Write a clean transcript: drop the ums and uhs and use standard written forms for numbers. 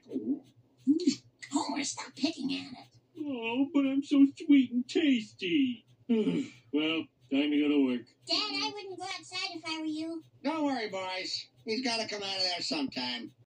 Homer, stop picking at it. Oh, but I'm so sweet and tasty. Well, time to go to work. Dad, I wouldn't go outside if I were you. Don't worry, boys. He's got to come out of there sometime.